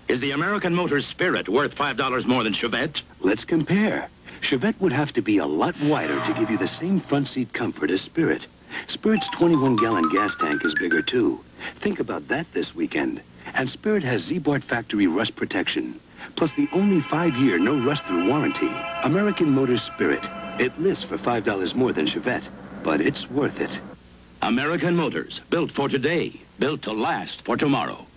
Is the American Motors Spirit worth $5 more than Chevette? Let's compare. Chevette would have to be a lot wider to give you the same front seat comfort as Spirit. Spirit's 21-gallon gas tank is bigger, too. Think about that this weekend. And Spirit has Z-Bart factory rust protection, plus the only 5-year no rust-through warranty. American Motors Spirit. It lists for $5 more than Chevette, but it's worth it. American Motors, built for today, built to last for tomorrow.